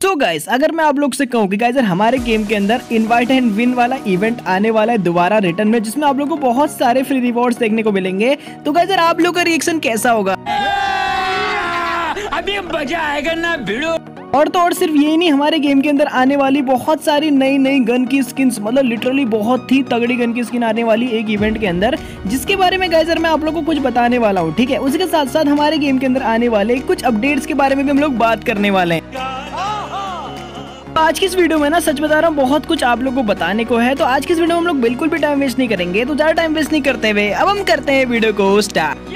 तो गाइस अगर मैं आप लोग से कहूँ कि गाइस हमारे गेम के अंदर इनवाइट एंड विन वाला इवेंट आने वाला है दोबारा रिटर्न में, जिसमें आप लोग को बहुत सारे फ्री रिवॉर्ड्स देखने को मिलेंगे, तो गाइस आप लोग का रिएक्शन कैसा होगा? अभी मजा आएगा ना भिड़ो। और तो और सिर्फ ये नहीं, हमारे गेम के अंदर आने वाली बहुत सारी नई नई गन की स्किन्स, मतलब लिटरली बहुत ही तगड़ी गन की स्किन आने वाली एक इवेंट के अंदर, जिसके बारे में गाइस मैं आप लोगों को कुछ बताने वाला हूँ। ठीक है, उसके साथ साथ हमारे गेम के अंदर आने वाले कुछ अपडेट्स के बारे में भी हम लोग बात करने वाले हैं। आज की इस वीडियो में ना सच बता रहा हूँ बहुत कुछ आप लोगों को बताने को है, तो आज की इस वीडियो में हम लोग बिल्कुल भी टाइम वेस्ट नहीं करेंगे। तो ज्यादा टाइम वेस्ट नहीं करते हुए अब हम करते हैं वीडियो को स्टार्ट।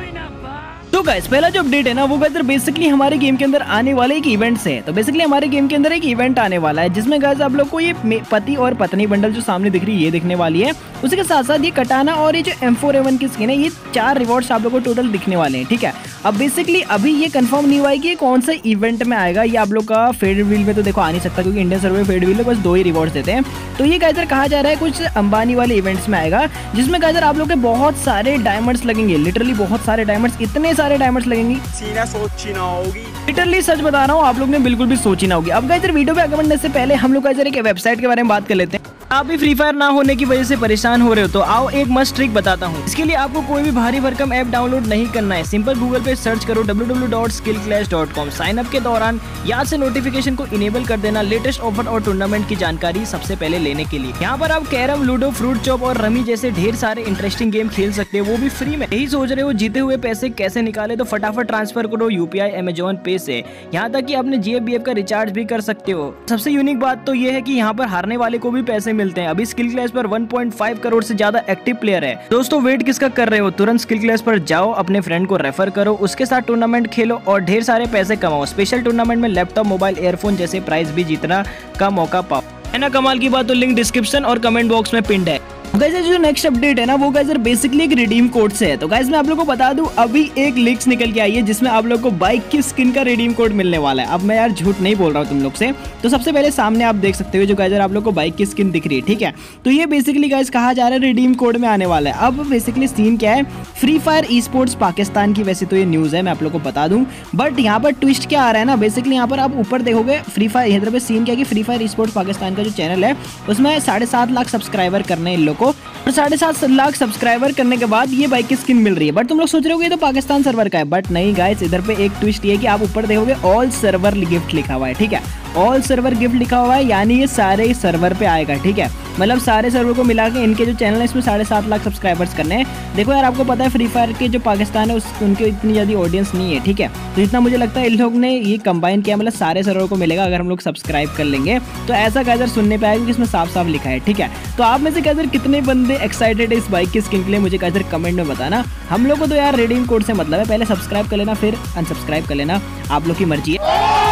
तो गाइस पहला जो अपडेट है ना वो गाइस बेसिकली हमारे गेम के अंदर आने वाले एक इवेंट से है। तो बेसिकली हमारे गेम के अंदर एक इवेंट आने वाला है जिसमें गाइस आप लोग को ये पति और पत्नी बंडल जो सामने दिख रही है ये दिखने वाली है। उसके साथ साथ ये कटाना और ये जो M4A1 की स्किन है, ये 4 रिवॉर्ड्स आप लोग को टोटल दिखने वाले हैं। ठीक है, अब बेसिकली अभी ये कंफर्म नहीं हुआ है कि ये कौन सा इवेंट में आएगा। ये आप लोग का फेड व्हील में तो देखो आ नहीं सकता, क्योंकि इंडियन सर्वर फेड व्हील में बस 2 ही रिवॉर्ड्स देते हैं। तो ये गाइस कहा जा रहा है कुछ अंबानी वाले इवेंट्स में आएगा, जिसमें गाइस आप लोग के बहुत सारे डायमंड्स लगेंगे, लिटरली बहुत सारे डायमंड्स, इतने सारे डायमंड्स लगेंगे सोची ना होगी, लिटरली सच बता रहा हूँ, आप लोग ने बिल्कुल भी सोची ना होगी। अब गाइस वीडियो पे आगे बढ़ने से पहले हम लोग एक वेबसाइट के बारे में बात कर लेते हैं। आप भी फ्री फायर ना होने की वजह से परेशान हो रहे हो तो आओ एक मस्त ट्रिक बताता हूँ। इसके लिए आपको कोई भी भारी भरकम ऐप डाउनलोड नहीं करना है। सिंपल गूगल पे सर्च करो www.skillclash.com। साइन अप के दौरान याद से नोटिफिकेशन को इनेबल कर देना लेटेस्ट ऑफर और टूर्नामेंट की जानकारी सबसे पहले लेने के लिए। यहाँ पर आप कैरम, लूडो, फ्रूट चॉप और रमी जैसे ढेर सारे इंटरेस्टिंग गेम खेल सकते हो, वो भी फ्री में। यही सोच रहे हो जीते हुए पैसे कैसे निकाले, तो फटाफट ट्रांसफर करो UPI, अमेजॉन पे से। यहाँ तक कि अपने GFBF का रिचार्ज भी कर सकते हो। सबसे यूनिक बात तो ये है कि यहाँ पर हारने वाले को भी पैसे मिलते हैं। अभी स्किल क्लैश पर 1.5 करोड़ से ज्यादा एक्टिव प्लेयर है। दोस्तों वेट किसका कर रहे हो, तुरंत स्किल क्लैश पर जाओ, अपने फ्रेंड को रेफर करो, उसके साथ टूर्नामेंट खेलो और ढेर सारे पैसे कमाओ। स्पेशल टूर्नामेंट में लैपटॉप, मोबाइल, एयरफोन जैसे प्राइज भी जीतना का मौका पाओ। है ना कमाल की बात? तो लिंक डिस्क्रिप्शन और कमेंट बॉक्स में पिन्ड है। गाइस जो नेक्स्ट अपडेट है ना वो गाइस बेसिकली एक रिडीम कोड से है। तो गाइस मैं आप लोगों को बता दूं अभी एक लीक्स निकल के आई है जिसमें आप लोगों को बाइक की स्किन का रिडीम कोड मिलने वाला है। अब मैं यार झूठ नहीं बोल रहा हूँ तुम लोग से। तो सबसे पहले सामने आप देख सकते हो जो गाइस आप लोग को बाइक की स्किन दिख रही है। ठीक है, तो ये बेसिकली गाइस कहा जा रहा है रिडीम कोड में आने वाला है। अब बेसिकली सीन क्या है, Free Fire esports Pakistan की वैसे तो ये न्यूज है, मैं आप लोग को बता दूं, बट यहाँ पर ट्विस्ट क्या आ रहा है ना, बेसिकली यहाँ पर आप ऊपर देखोगे फ्री फायर, इधर पे सीन क्या है कि Free Fire esports Pakistan का जो चैनल है उसमें 7.5 लाख सब्सक्राइबर करने इन लोग को, और 7.5 लाख सब्सक्राइबर करने के बाद ये बाइक की स्किन मिल रही है। बट तुम लोग सोच रहे हो ये तो पाकिस्तान सर्वर का है, बट नहीं गाइस, इधर पे एक ट्विस्ट ये है कि आप ऊपर देखोगे ऑल सर्वर गिफ्ट लिखा हुआ है। ठीक है, ऑल सर्वर गिफ्ट लिखा हुआ है, यानी ये सारे सर्वर पे आएगा। ठीक है, मतलब सारे सर्वर को मिला के इनके जो चैनल है इसमें 7.5 लाख सब्सक्राइबर्स करने हैं। देखो यार आपको पता है फ्री फायर के जो पाकिस्तान है उनके इतनी ज़्यादा ऑडियंस नहीं है। ठीक है, तो जितना मुझे लगता है इन लोग ने ये कंबाइन किया, मतलब सारे सर्वर को मिलेगा अगर हम लोग सब्सक्राइब कर लेंगे। तो ऐसा गाइजर सुनने पे आएगा कि इसमें साफ साफ लिखा है। ठीक है, तो आप में से गाइजर कितने बंदे एक्साइटेड है इस बाइक की स्किन के लिए, मुझे गाइजर कमेंट में बताना। हम लोग को तो यार रिडीम कोड से मतलब है, पहले सब्सक्राइब कर लेना फिर अनसब्सक्राइब कर लेना, आप लोग की मर्जी है।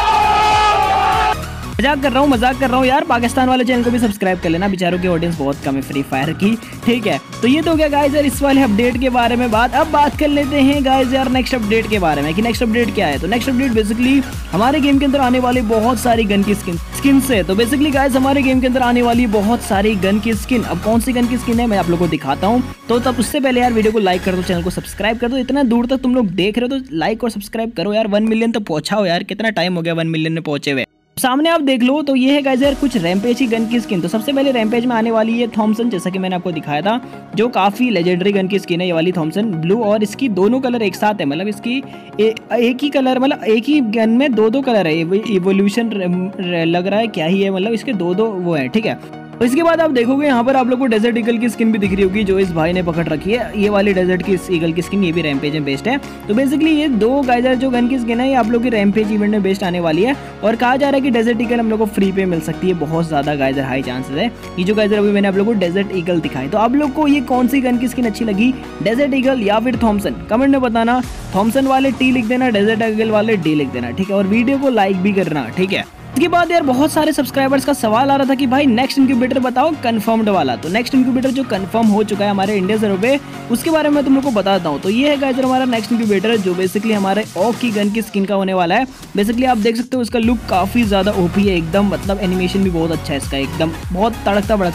मजाक कर रहा हूँ यार, पाकिस्तान वाले चैनल को भी सब्सक्राइब कर लेना, बेचारों की ऑडियंस बहुत कम है फ्री फायर की। ठीक है, तो ये तो हो गया गाइस यार इस वाले अपडेट के बारे में बात। अब बात कर लेते हैं गाइस यार नेक्स्ट अपडेट के बारे में कि नेक्स्ट अपडेट क्या है। तो नेक्स्ट अपडेट बेसिकली हमारे गेम के अंदर आने वाली बहुत सारी गन की स्किन से। तो बेसिकली गाइस हमारे गेम के अंदर आने वाली बहुत सारी गन की स्किन, अब कौन सी गन की स्किन है मैं आप लोगों को दिखाता हूँ। तो तब उससे पहले यार वीडियो को लाइक कर दो, चैनल को सब्सक्राइब कर दो। इतना दूर तक तुम लोग देख रहे हो तो लाइक और सब्सक्राइब करो यार, 1 मिलियन तो पहुंचाओ यार, कितना टाइम हो गया 1 मिलियन में पहुंचे हुए। सामने आप देख लो, तो ये है गाइस यार कुछ रैम्पेज की गन की स्किन। तो सबसे पहले रैम्पेज में आने वाली है थॉमसन, जैसा कि मैंने आपको दिखाया था, जो काफी लेजेंडरी गन की स्किन है ये वाली थॉमसन ब्लू, और इसकी दोनों कलर एक साथ है, मतलब इसकी एक ही कलर, मतलब एक ही गन में 2 कलर है। इवोल्यूशन लग रहा है क्या ही है, मतलब इसके 2 वो है। ठीक है, तो इसके बाद आप देखोगे यहाँ पर आप लोग को डेजर्ट ईगल की स्किन भी दिख रही होगी जो इस भाई ने पकड़ रखी है। ये वाली डेजर्ट की ईगल की स्किन ये भी रैम्पेज में बेस्ड है। तो बेसिकली ये 2 गाइजर जो गन की स्किन है ये आप लोग की रैम्पेज इवेंट में बेस्ड आने वाली है, और कहा जा रहा है कि डेजर्ट ईगल हम लोग को फ्री पे मिल सकती है, बहुत ज्यादा गाइजर हाई चांसेस है। ये जो गाइजर अभी मैंने आप लोग को डेजर्ट ईगल दिखाई, तो आप लोग को ये कौन सी गन की स्किन अच्छी लगी, डेजर्ट ईगल या फिर थॉमसन, कमेंट में बताना। थॉमसन वाले T लिख देना, डेजर्ट ईगल वाले D लिख देना। ठीक है, और वीडियो को लाइक भी करना। ठीक है, इसके बाद यार बहुत सारे सब्सक्राइबर्स का सवाल आ रहा था कि भाई नेक्स्ट इंक्यूबेटर बताओ कंफर्म्ड वाला। तो नेक्स्ट इंक्यूबेटर जो कंफर्म हो चुका है हमारे इंडिया सर्वर पे, उसके बारे में तुम लोग को बताता हूँ। तो ये है गाइस हमारा नेक्स्ट इंक्यूबेटर जो बेसिकली हमारे ऑक की गन की स्किन का होने वाला है। बेसिकली आप देख सकते हो उसका लुक काफी ज्यादा ओपी है एकदम, मतलब एनिमेशन भी बहुत अच्छा है इसका, एकदम बहुत तड़कता भड़कता है।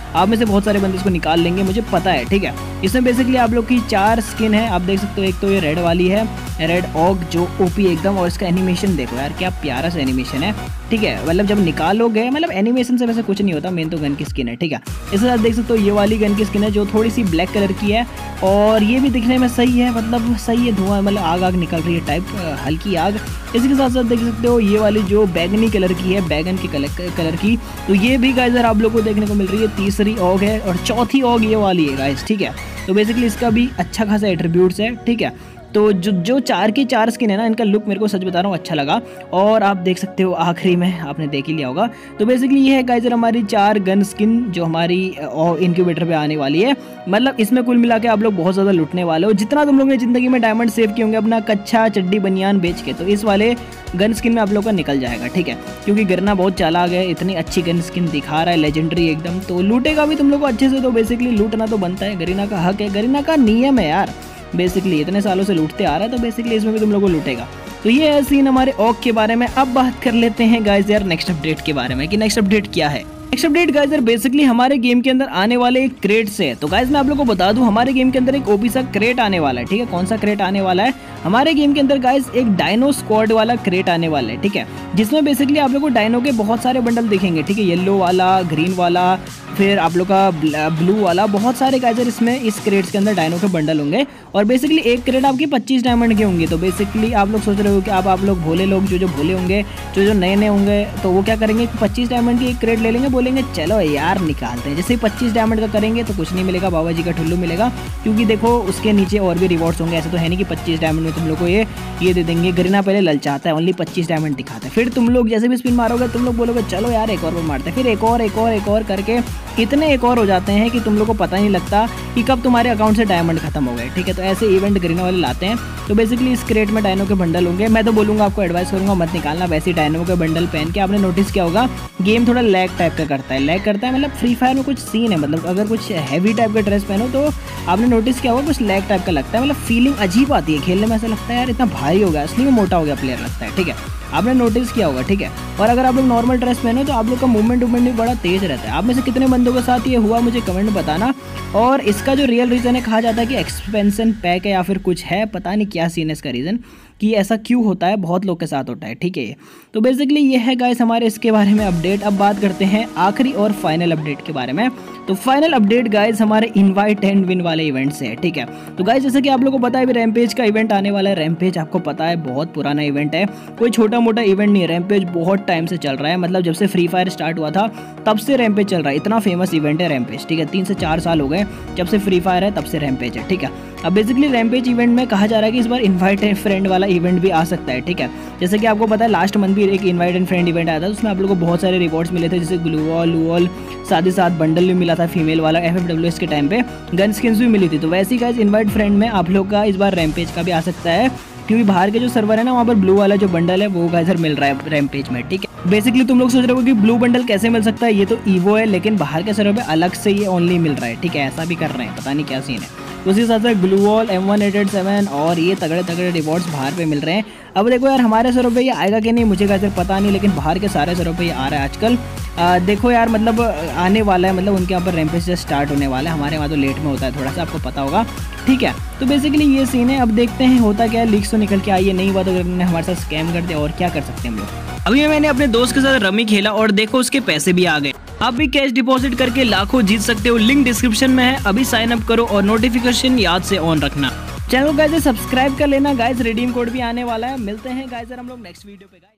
आप में से बहुत सारे बंदे इसको निकाल लेंगे, मुझे पता है, ठीक है। इसमें बेसिकली आप लोग की 4 स्किन है, आप देख सकते हो। एक तो ये रेड वाली है, रेड ऑग जो ओपी एकदम, और इसका एनिमेशन देखो यार क्या प्यारा सा एनिमेशन है, ठीक है। मतलब जब निकालोगे, मतलब एनिमेशन से वैसे कुछ नहीं होता, मेन तो गन की स्किन है, ठीक है। इसके साथ देख सकते हो ये वाली गन की स्किन है जो थोड़ी सी ब्लैक कलर की है, और ये भी दिखने में सही है, मतलब सही है, धुआं मतलब आग आग निकल रही है टाइप, हल्की आग। इसी के साथ साथ देख सकते हो ये वाली जो बैगनी कलर की है, बैगन के कलर की, तो ये भी गाइस आप लोग को देखने को मिल रही है। तीसरी ऑग है और चौथी ऑग ये वाली है गाइस, ठीक है। तो बेसिकली इसका भी अच्छा खासा एट्रीब्यूट्स है, ठीक है। तो जो 4 की 4 स्किन है ना, इनका लुक मेरे को सच बता रहा हूँ अच्छा लगा, और आप देख सकते हो आखिरी में आपने देख ही लिया होगा। तो बेसिकली ये है गाइस हमारी 4 गन स्किन जो हमारी इनक्यूबेटर पे आने वाली है। मतलब इसमें कुल मिला के आप लोग बहुत ज़्यादा लुटने वाले हो। जितना तुम लोग ने ज़िंदगी में डायमंड सेव किए होंगे अपना कच्चा चड्डी बनियान बेच के, तो इस वाले गन स्किन में आप लोग का निकल जाएगा, ठीक है। क्योंकि गिरना बहुत चालाक है, इतनी अच्छी गन स्किन दिखा रहा है, लेजेंडरी एकदम, तो लूटेगा भी तुम लोग को अच्छे से। तो बेसिकली लूटना तो बनता है, गरीना का हक है, गरीना का नियम है यार, बेसिकली इतने सालों से लूटते आ रहा है, तो बेसिकली इसमें भी तुम लोगों को लूटेगा। तो ये है सीन हमारे ऑग के बारे में। अब बात कर लेते हैं गाइस यार नेक्स्ट अपडेट के बारे में, कि नेक्स्ट अपडेट क्या है। नेक्स्ट अपडेट गाइस यार बेसिकली हमारे गेम के अंदर आने वाले एक क्रेट से है। तो गाइस मैं आप लोगों को बता दूं, हमारे गेम के अंदर एक ओपी सा क्रेट आने वाला है, ठीक है। कौन सा क्रेट आने वाला है हमारे गेम के अंदर गाइस? एक डायनो स्क्वाड वाला क्रेट आने वाला है, ठीक है। जिसमें बेसिकली आप लोग को डायनो के बहुत सारे बंडल दिखेंगे, ठीक है। येलो वाला, ग्रीन वाला, फिर आप लोग का ब्लू वाला, बहुत सारे गाइस इसमें इस क्रेट्स के अंदर डायनो के बंडल होंगे। और बेसिकली एक क्रेट आपकी 25 डायमंड के होंगे। तो बेसिकली आप लोग सोच रहे हो कि आप लोग भोले लोग, जो भोले होंगे, जो नए होंगे, तो वो क्या करेंगे, 25 डायमंड की एक क्रेट ले लेंगे, बोलेंगे चलो यार निकालते हैं। जैसे ही 25 डायमंड का करेंगे तो कुछ नहीं मिलेगा, बाबा जी का ठुल्लू मिलेगा, क्योंकि देखो उसके नीचे और भी रिवॉर्ड्स होंगे। ऐसा तो है नहीं कि 25 डायमंड में तुम लोग को ये दे देंगे। गरीना पहले ललचाता है, ओनली 25 डायमंड दिखाता है, फिर तुम लोग जैसे भी स्पिन मारोगे तुम लोग बोलोगे चलो यार एक और मारते हैं, फिर एक और करके इतने एक और हो जाते हैं कि तुम लोग को पता नहीं लगता कि कब तुम्हारे अकाउंट से डायमंड खत्म हो गए, ठीक है। तो ऐसे इवेंट गरीना वाले लाते हैं। तो बेसिकली इस क्रेट में डायनो के बंडल होंगे। मैं तो बोलूँगा, आपको एडवाइस करूँगा मत निकालना वैसे डायनो के बंडल पहन के। आपने नोटिस किया होगा गेम थोड़ा लैग टाइप का करता है, मतलब फ्री फायर में कुछ सीन है, मतलब अगर कुछ हैवी टाइप का ड्रेस पहनो तो आपने नोटिस किया होगा कुछ लैग टाइप का लगता है, मतलब फीलिंग अजीब आती है खेलने में। ऐसा लगता है यार इतना भारी हो गया, असली में मोटा हो गया प्लेयर लगता है, ठीक है। आपने नोटिस किया होगा, ठीक है। और अगर आप लोग नॉर्मल ड्रेस पहनो तो आप लोग का मूवमेंट भी बड़ा तेज रहता है। आप में से कितने बंदों के साथ ये हुआ मुझे कमेंट में बताना। और इसका जो रियल रीज़न है, कहा जाता है कि एक्सपेंशन पैक है या फिर कुछ है, पता नहीं क्या सीन है इसका रीज़न, कि ऐसा क्यों होता है, बहुत लोग के साथ होता है, ठीक है। तो बेसिकली ये है गाइस हमारे इसके बारे में अपडेट। अब बात करते हैं आखिरी और फाइनल अपडेट के बारे में। तो फाइनल अपडेट गाइस हमारे इनवाइट एंड विन वाले इवेंट से है, ठीक है। तो गाइस जैसे कि आप लोगों को पता है अभी रैमपेज का इवेंट आने वाला है। रैमपेज आपको पता है बहुत पुराना इवेंट है, कोई छोटा मोटा इवेंट नहीं है। रैमपेज बहुत टाइम से चल रहा है, मतलब जब से फ्री फायर स्टार्ट हुआ था तब से रैमपेज चल रहा है। इतना फेमस इवेंट है रैमपेज, ठीक है। 3 से 4 साल हो गए जब से फ्री फायर है, तब से रैमपेज है, ठीक है। अब बेसिकली रैमपेज इवेंट में कहा जा रहा है कि इस बार इनवाइट एंड फ्रेंड वाला इवेंट भी आ सकता है, ठीक है। जैसे कि आपको पता है लास्ट मंथ भी एक इनवाइट एंड फ्रेंड इवेंट आया था, उसमें आप लोगों को बहुत सारे रिवॉर्ड्स मिले थे, जैसे ग्लू वॉल, साथ ही साथ बंडल भी मिला था फीमेल वाला। FFWS के टाइम पे गन स्किन्स भी मिली थी। तो वैसे ही गाइस इनवाइट फ्रेंड में आप लोग का इस बार रैमपेज का भी आ सकता है, क्योंकि बाहर के जो सर्वर है ना, वहाँ पर ब्लू वाला जो बंडल है वो गाइस मिल रहा है रैमपेज में, ठीक है। बेसिकली तुम लोग सोच रहे हो कि ब्लू बंडल कैसे मिल सकता है, ये तो ईवो है, लेकिन बाहर के सर्वर पे अलग से ये ओनली मिल रहा है, ठीक है। ऐसा भी कर रहे हैं, पता नहीं क्या सीन है। उसी साथ साथ ग्लू वॉल, M1887 और ये तगड़े रिवॉर्ड्स बाहर पे मिल रहे हैं। अब देखो यार हमारे सर्वर पे ये आएगा कि नहीं मुझे कैसे पता नहीं, लेकिन बाहर के सारे सर्वर पे ये आ रहा है आजकल। देखो यार मतलब आने वाला है, मतलब उनके यहाँ पर रैमपेज से स्टार्ट होने वाला है। हमारे वहाँ तो लेट में होता है थोड़ा सा, आपको पता होगा, ठीक है। तो बेसिकली ये सीन है। अब देखते हैं होता क्या है। लीक्स तो निकल के आई है, नहीं हुआ तो उन्होंने हमारे साथ स्कैम कर दिया, और क्या कर सकते हैं हम लोग। अभी मैंने अपने दोस्त के साथ रमी खेला और देखो उसके पैसे भी आ गए। आप भी कैश डिपॉजिट करके लाखों जीत सकते हो, लिंक डिस्क्रिप्शन में है, अभी साइन अप करो और नोटिफिकेशन याद से ऑन रखना। चैनल को गाइस सब्सक्राइब कर लेना गाइस, रिडीम कोड भी आने वाला है। मिलते हैं गाइस हम लोग नेक्स्ट वीडियो पे गाइस।